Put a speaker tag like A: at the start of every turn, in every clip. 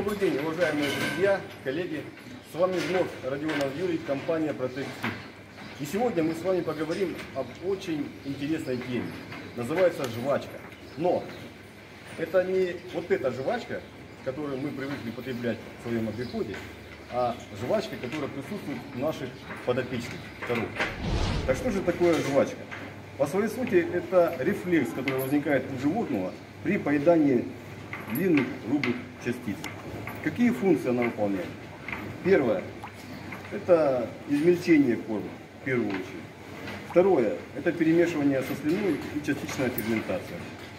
A: Добрый день, уважаемые друзья, коллеги. С вами вновь Родионов Юрий, компания Protect Fit. И сегодня мы с вами поговорим об очень интересной теме. Называется жвачка. Но это не вот эта жвачка, которую мы привыкли потреблять в своем обиходе, а жвачка, которая присутствует в наших подопечных коров. Так что же такое жвачка? По своей сути это рефлекс, который возникает у животного при поедании длинных грубых частиц. Какие функции она выполняет? Первое – это измельчение корма, в первую очередь. Второе – это перемешивание со слюной и частичная ферментация.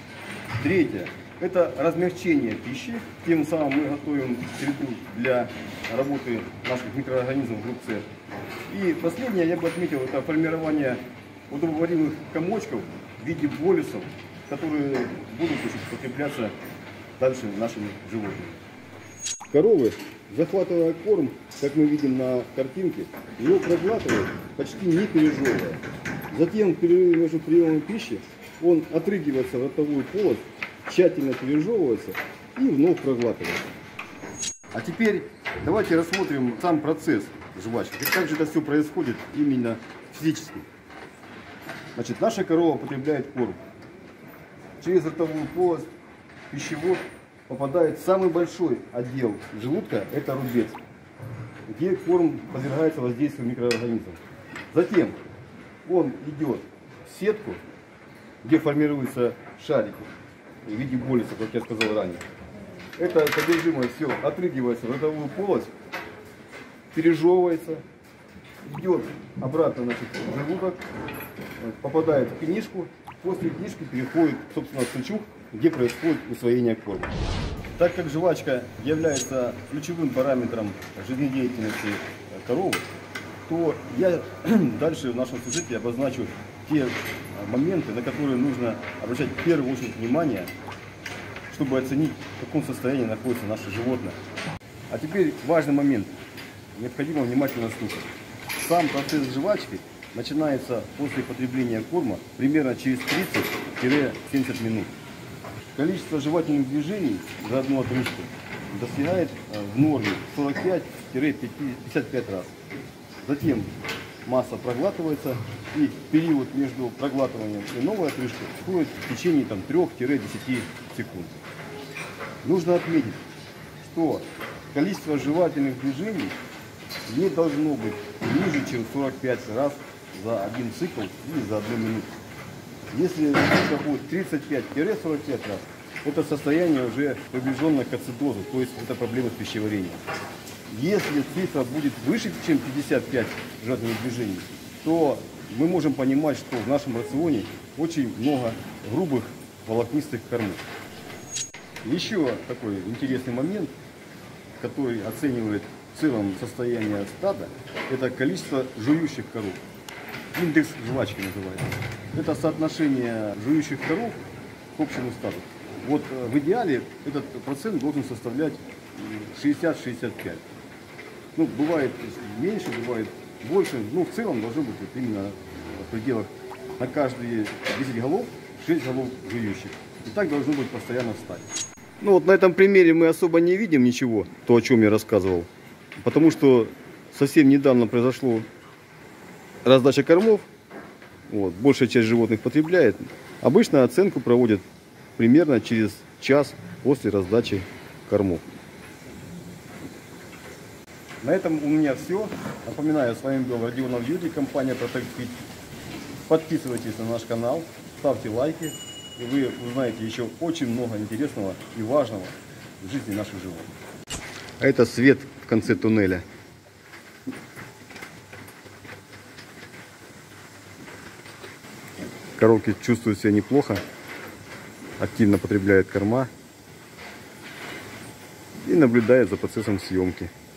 A: Третье – это размягчение пищи, тем самым мы готовим среду для работы наших микроорганизмов в рубце. И последнее, я бы отметил, это формирование удобоваримых комочков в виде болюсов, которые будут потребляться дальше нашими животными. Коровы, захватывая корм, как мы видим на картинке, его проглатывают почти не пережевывая. Затем в перерыве между приемом пищи он отрыгивается в ротовую полость, тщательно пережевывается и вновь проглатывается. А теперь давайте рассмотрим сам процесс жвачки. Как же это все происходит именно физически. Значит, наша корова потребляет корм. Через ротовую полость, пищевод попадает самый большой отдел желудка, это рубец, где корм подвергается воздействию микроорганизмов. Затем он идет в сетку, где формируются шарики в виде болюсов, как я сказал ранее. Это содержимое все отрыгивается в ротовую полость, пережевывается, идет обратно, значит, в желудок, попадает в кишку, после кишки переходит, собственно, в сычуг, где происходит усвоение корма. Так как жвачка является ключевым параметром жизнедеятельности коровы, то я дальше в нашем сюжете обозначу те моменты, на которые нужно обращать в первую очередь внимание, чтобы оценить, в каком состоянии находится наше животное. А теперь важный момент. Необходимо внимательно слушать. Сам процесс жвачки начинается после потребления корма примерно через 30-70 минут. Количество жевательных движений за одну отрыжку достигает в норме 45-55 раз. Затем масса проглатывается, и период между проглатыванием и новой отрыжкой входит в течение 3-10 секунд. Нужно отметить, что количество жевательных движений не должно быть ниже, чем 45 раз за один цикл или за одну минуту. Если цифра будет 35-45 раз, это состояние уже приближенно к ацидозу, то есть это проблема с пищеварением. Если цифра будет выше, чем 55 жевательных движений, то мы можем понимать, что в нашем рационе очень много грубых волокнистых кормов. Еще такой интересный момент, который оценивает в целом состояние стада, это количество жующих коров. Индекс жвачки называется. Это соотношение жующих коров к общему стаду. Вот в идеале этот процент должен составлять 60-65. Ну, бывает меньше, бывает больше, но в целом должно быть вот именно в пределах на каждые 10 голов 6 голов жующих. И так должно быть постоянно в стаде. Ну вот на этом примере мы особо не видим ничего, то, о чем я рассказывал. Потому что совсем недавно произошло раздача кормов. Вот, большая часть животных потребляет. Обычно оценку проводят примерно через час после раздачи кормов. На этом у меня все. Напоминаю, с вами был Родионов Юрий, компания Protect Fit. Подписывайтесь на наш канал, ставьте лайки, и вы узнаете еще очень много интересного и важного в жизни наших животных. А это свет в конце туннеля. Коровки чувствуют себя неплохо, активно потребляют корма и наблюдают за процессом съемки.